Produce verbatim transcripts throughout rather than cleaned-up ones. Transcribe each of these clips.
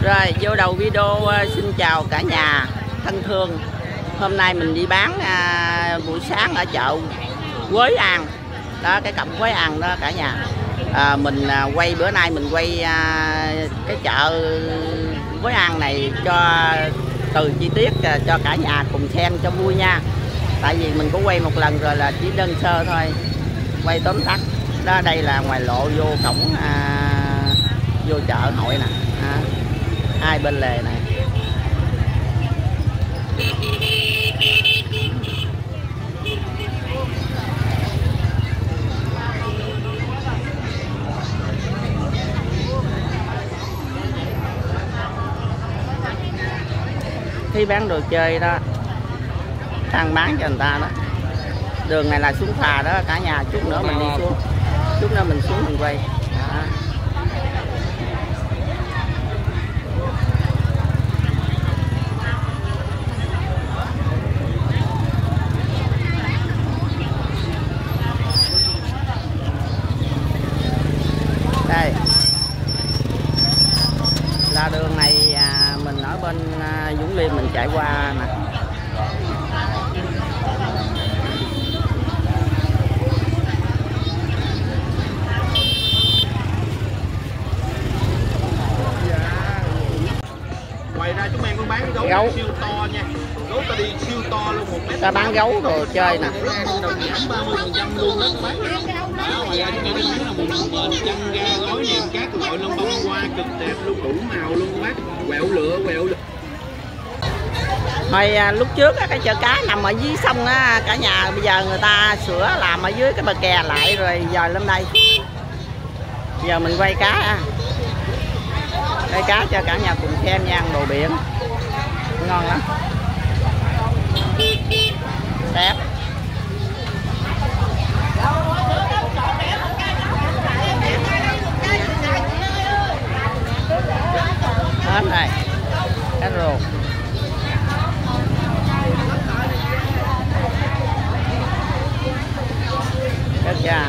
Rồi vô đầu video uh, xin chào cả nhà thân thương. Hôm nay mình đi bán uh, buổi sáng ở chợ Quế An đó, cái cặp Quế An đó cả nhà. À, mình uh, quay bữa nay mình quay uh, cái chợ Quế An này cho từ chi tiết uh, cho cả nhà cùng xem cho vui nha. Tại vì mình có quay một lần rồi là chỉ đơn sơ thôi, quay tóm tắt đó. Đây là ngoài lộ vô cổng uh, vô chợ hội nè, à, hai bên lề này. Khi bán đồ chơi đó, đang bán cho người ta đó. Đường này là xuống phà đó cả nhà, chút nữa mình đi xuống, chút nữa mình xuống mình quay đó. Đây là đường này, à, mình ở bên à, Vũng Liêm mình chạy qua nè. Ngoài ra chúng em có bán gấu, gấu siêu to nha. Gấu ta đi siêu to luôn, một mét. Ta bán gấu đồ chơi nè. Đồng giảm ba mươi phần trăm luôn đó các bác. Đó, ngoài ra chúng em bán là một bền chân ga gói nem các loại lông bông hoa cực đẹp luôn, đủ màu luôn các bác. Quẹo lựa, quẹo lựa. Hồi à, lúc trước á, cái chợ cá nằm ở dưới sông á cả nhà, bây giờ người ta sửa làm ở dưới cái bờ kè lại rồi giờ lên đây. Giờ mình quay cá à. Quay cá cho cả nhà cùng xem nha, đồ biển ngon lắm, đẹp. Hết này, cá rô. Cá cha.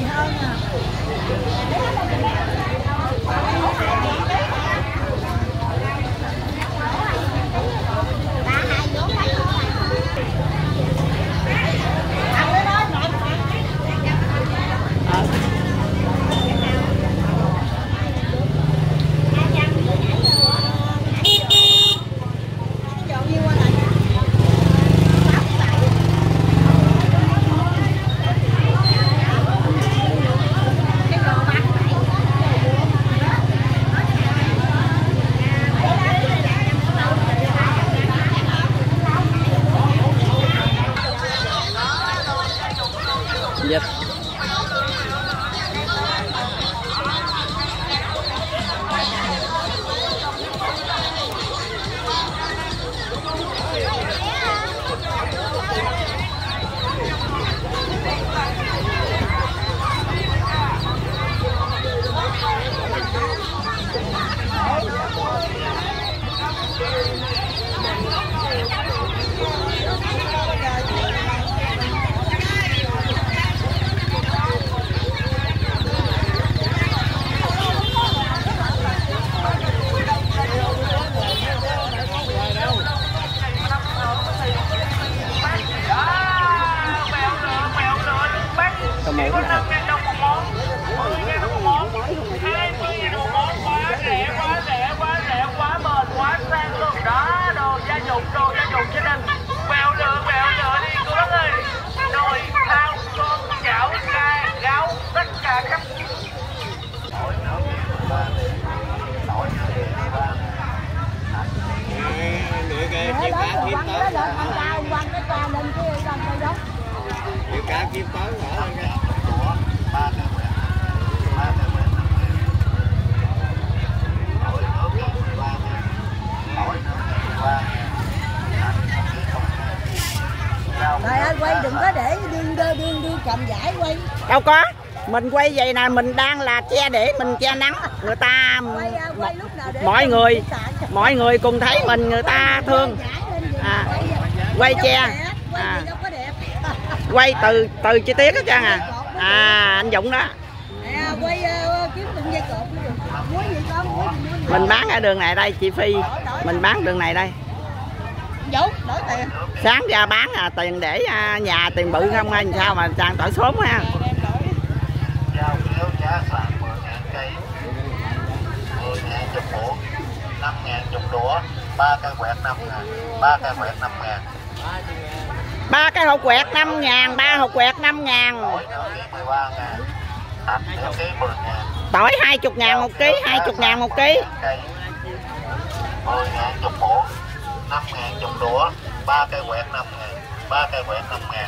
Dịch. Cá kim tới bỏ lên nha. Trời ơi, quay đừng có để điên đơ điên điên cầm giải quay. Đâu có, mình quay vậy nè, mình đang là che để mình che nắng người ta. Quay, quay lúc nào để mọi người mọi người cùng thấy mình, người ta thương. À, quay che à, quay từ từ chi tiết hết trơn à. À anh Dũng đó. quay uh, kiếm con dây cột cũng được. Muối gì con, muối gì muối gì. Mình bán ở đường này đây chị Phi. Mình bán đường này đây. Dấu, đổi tiền. Sáng ra bán à, tiền để à, nhà tiền bự không anh sao mà trang tỏi xốm ha. Giao kéo giá sàn mười ngàn cây, mười ngàn chục muỗng, năm ngàn chục đũa, ba cây quẹt năm ngàn, ba cây quẹt năm ngàn. Ba cái hộp quẹt năm ngàn, ba hộp quẹt năm ngàn. Tỏi nửa ký mười ba ngàn, thạch nửa ký mười ngàn. Tỏi hai mươi ngàn một ký, hai mươi ngàn một ký. mười ngàn chục muỗng, năm ngàn chục đũa, ba cây quẹt năm ngàn, ba cây quẹt năm ngàn.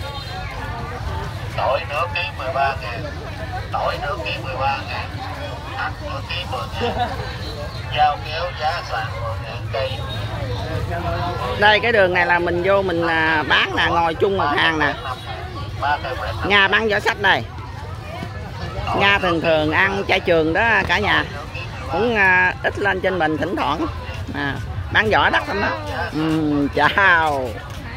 Tỏi nửa ký mười ba ngàn, tỏi nửa ký mười ba ngàn, thạch nửa ký mười ngàn. Giao kéo giá sàn mười ngàn cây. Đây cái đường này là mình vô mình à, bán là ngồi chung một hàng nè. Nga bán giỏ sách đây. Nga thường thường ăn chay trường đó cả nhà. Cũng à, ít lên trên mình thỉnh thoảng. À, bán giỏ đắt lắm đó. Ừ, chào.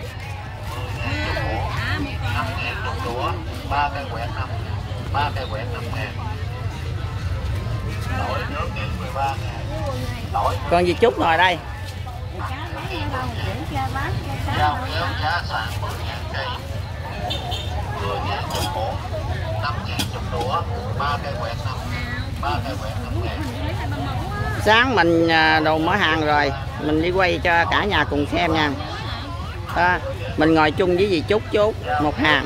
ba cây quẹt năm, ba cây quẹt năm ngàn. Tỏi nửa ký mười ba ngàn. Tỏi. Còn gì chút ngồi đây. Giao kéo giá sàn mười ngàn cây, mười ngàn chục muỗng, năm ngàn chục đũa, ba cây quẹt năm, ba cây quẹt năm ngàn. Sáng mình à, đồ mở hàng rồi, mình đi quay cho cả nhà cùng xem nha. Đó, mình ngồi chung với dì Trúc Trúc một hàng.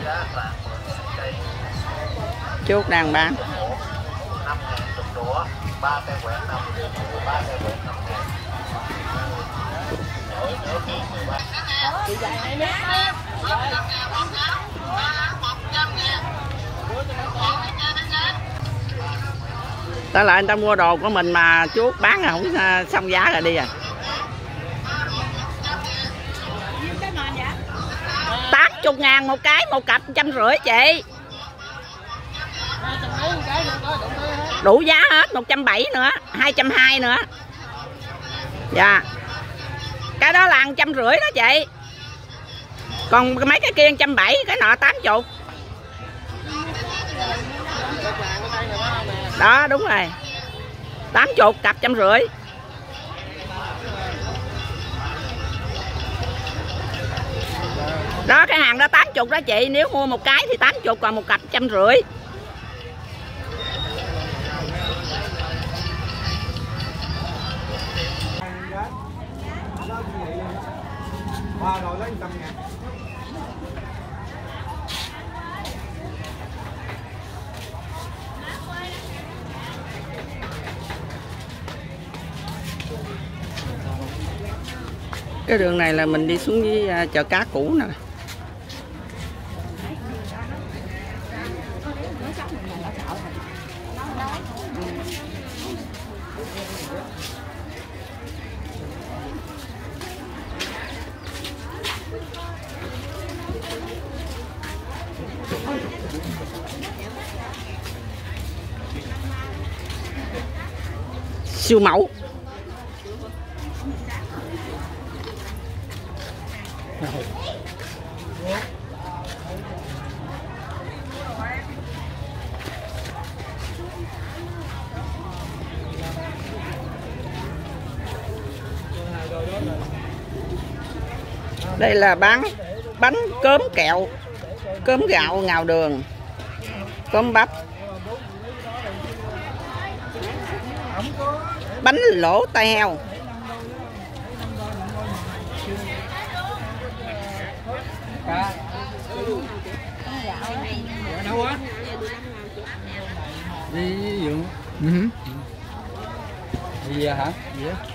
Trúc đang bán. năm ngàn chục đũa, ba cây quẹt năm, ba cây quẹt năm ngàn. Tỏi nửa ký mười ba. Đó là anh ta mua đồ của mình mà chú bán là không xong giá rồi đi à. tám mươi ngàn một cái, một cặp trăm rưỡi chị. Đủ giá hết, một trăm bảy mươi nữa, hai trăm hai mươi nữa. Dạ. Cái đó là một trăm rưỡi đó chị. Còn mấy cái kia một trăm bảy mươi, cái nọ tám mươi. Đó đúng rồi. tám mươi cặp trăm rưỡi. Đó cái hàng đó tám mươi đó chị, nếu mua một cái thì tám mươi, còn một cặp trăm rưỡi. Cái đường này là mình đi xuống với chợ cá cũ nè. Siêu mẫu. Đây là bán bánh cốm kẹo, cốm gạo ngào đường, cốm bắp, bánh lỗ tai heo. Đâu á? Đi dường. Ừ. Gì hả? Gì á?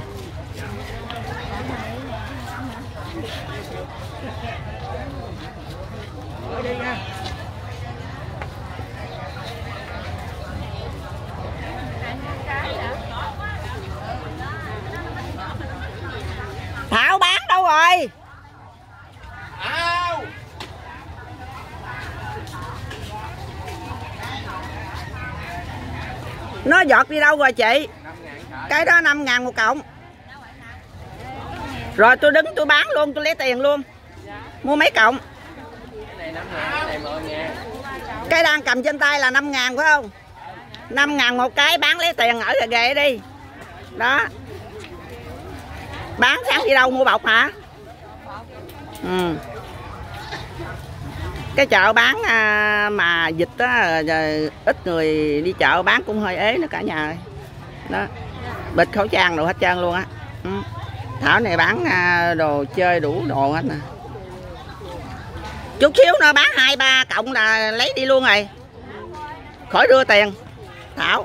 Đi nha. Thảo bán đâu rồi? Ao. Nó giọt đi đâu rồi chị? Cái đó năm ngàn một cọng. Rồi tôi đứng tôi bán luôn, tôi lấy tiền luôn. Mua mấy cọng? Cái này năm ngàn, cái này mười ngàn. Cái đang cầm trên tay là năm ngàn phải không? năm ngàn một cái, bán lấy tiền ở ghệ đi. Đó. Bán sáng đi đâu mua bọc hả? Ừ. Cái chợ bán à, mà dịch á, ít người đi chợ bán cũng hơi ế nữa cả nhà ơi. Đó. Bịt khẩu trang đồ hết trơn luôn á. Ừ. Thảo này bán à, đồ chơi đủ đồ hết nè. Chút xíu nữa bán hai ba cộng là lấy đi luôn rồi. Khỏi đưa tiền. Thảo.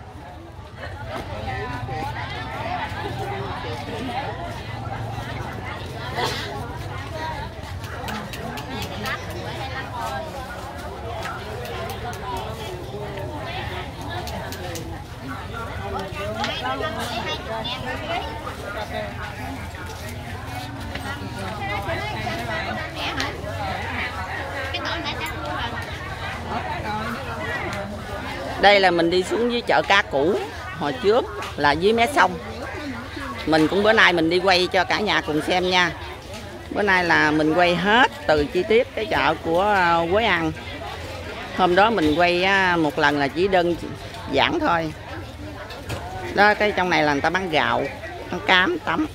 Đây là mình đi xuống dưới chợ cá cũ. Hồi trước là dưới mé sông. Mình cũng bữa nay mình đi quay cho cả nhà cùng xem nha. Bữa nay là mình quay hết từ chi tiết cái chợ của Quế An. Hôm đó mình quay một lần là chỉ đơn giản thôi. Đó, cái trong này là người ta bán gạo, bán cám, tấm.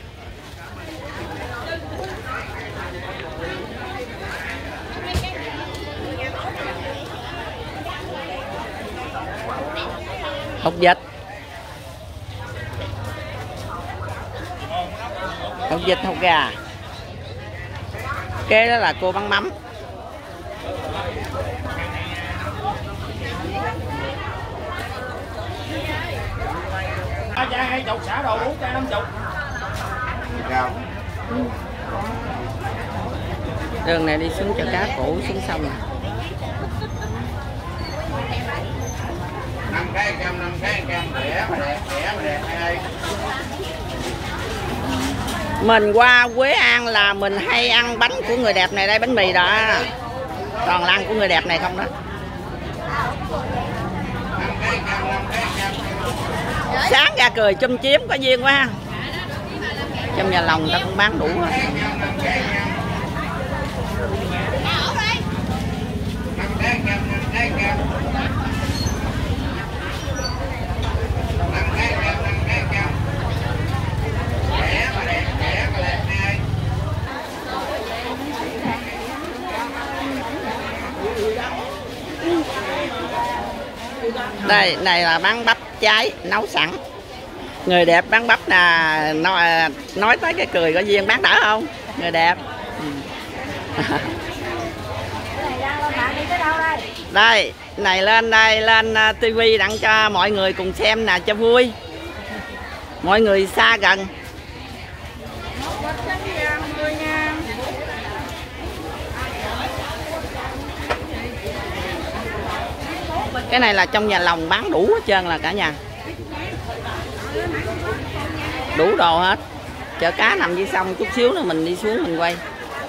Hột vịt. Hột vịt, hột gà. Kế đó là cô bán mắm. ba chai hai chục, xả đồ bốn chai năm chục. Đường này đi xuống chợ cá cũ xuống sông nè. năm cái cam, năm cái cam, rẻ mà đẹp, rẻ mà đẹp ơi. Mình qua Quế An là mình hay ăn bánh của người đẹp này đây, bánh mì đó. Toàn là ăn của người đẹp này không đó. Sáng ra cười chum chiếm có duyên quá ha. Trong nhà lòng người ta cũng bán đủ hết. Đây, này là bán bắp cháy nấu sẵn. Người đẹp bán bắp là nói, nói tới cái cười có duyên, bán đỡ không? Người đẹp. Đây, này lên đây, lên tivi đặng cho mọi người cùng xem nè, cho vui. Mọi người xa gần. Cái này là trong nhà lòng bán đủ hết trơn là cả nhà. Đủ đồ hết. Chợ cá nằm dưới sông, chút xíu nữa mình đi xuống mình quay.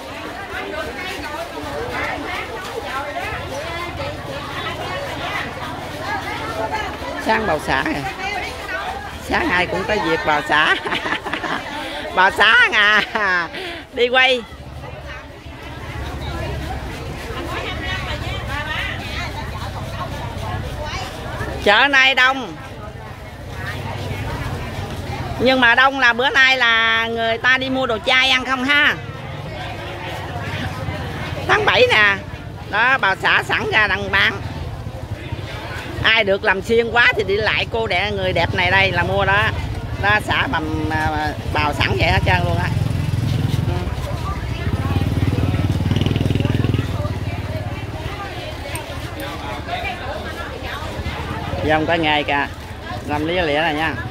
Sáng bào xã à. Sáng ai cũng có việc bào xã. Bào xã à. Đi quay. Chợ này đông. Nhưng mà đông là bữa nay là người ta đi mua đồ chay ăn không ha. Tháng bảy nè. Đó, bào xã sẵn ra đăng bán. Ai được làm xuyên quá thì đi lại cô đẹp người đẹp này đây là mua đó. Đó, xả bầm bào sẵn vậy hết trơn luôn á. Dòng có nghề kìa. Làm lía lĩa này nha.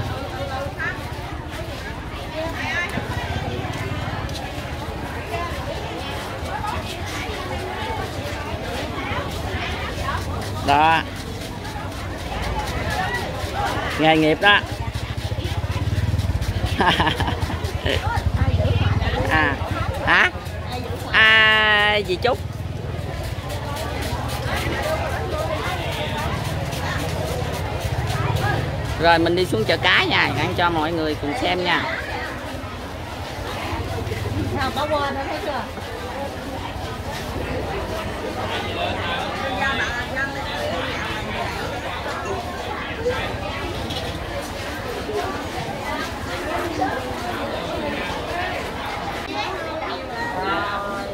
Đó. Nghề nghiệp đó. À. Hả? À, dì Trúc. Rồi mình đi xuống chợ cá nha, ăn cho mọi người cùng xem nha. Sao bỏ qua đó thấy chưa?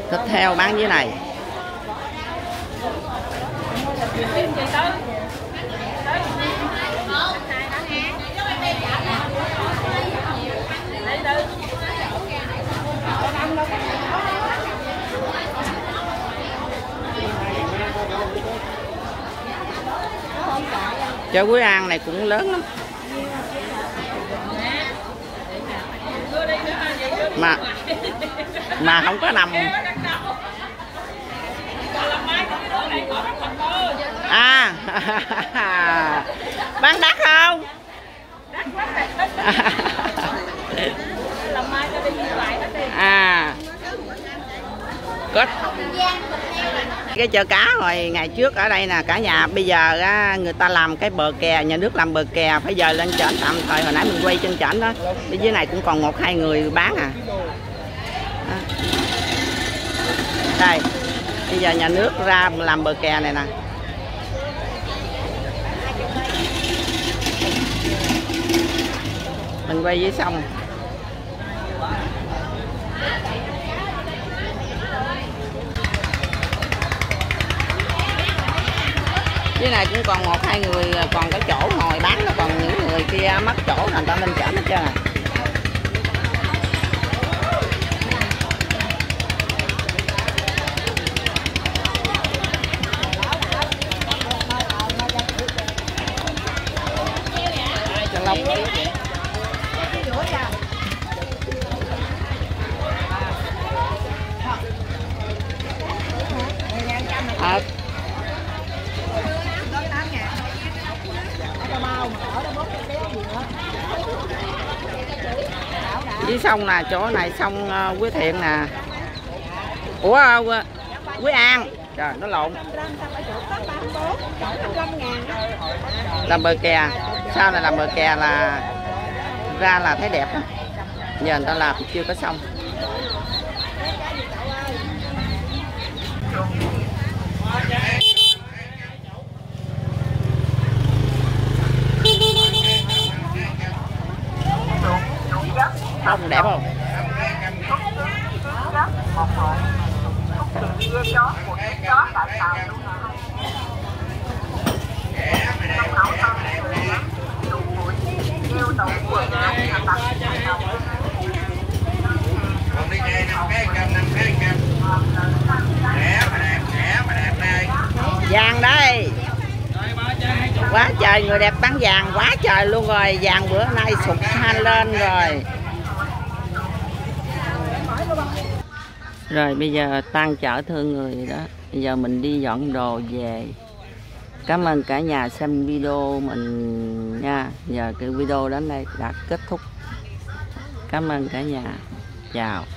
Thịt heo bán dưới này. Chợ Quế An này cũng lớn lắm. Mà mà không có nằm. À bán đắt không? À có cái chợ cá hồi ngày trước ở đây nè cả nhà. Bây giờ á, người ta làm cái bờ kè, nhà nước làm bờ kè phải dời lên trển tạm thời. Hồi nãy mình quay trên trển đó, bên dưới này cũng còn một hai người bán à. Đó. Đây bây giờ nhà nước ra làm bờ kè này nè. Mình quay dưới sông. Dưới này cũng còn một hai người còn cái chỗ ngồi bán đó, còn những người kia mất chỗ thành ta lên chở hết trơn à. À, dưới sông nè, chỗ này sông uh, Quế Thiện nè. Ủa uh, Quế An. Trời nó lộn. Làm bờ kè. Sau này làm bờ kè là ra là thấy đẹp đó. Giờ người ta làm chưa có xong. Không đẹp không? Vàng đây. Quá trời người đẹp bán vàng quá trời luôn rồi. Vàng bữa nay sụt han lên rồi. Rồi bây giờ tan chợ thương người đó. Bây giờ mình đi dọn đồ về. Cảm ơn cả nhà xem video mình nha. Giờ cái video đến đây đã kết thúc. Cảm ơn cả nhà. Chào.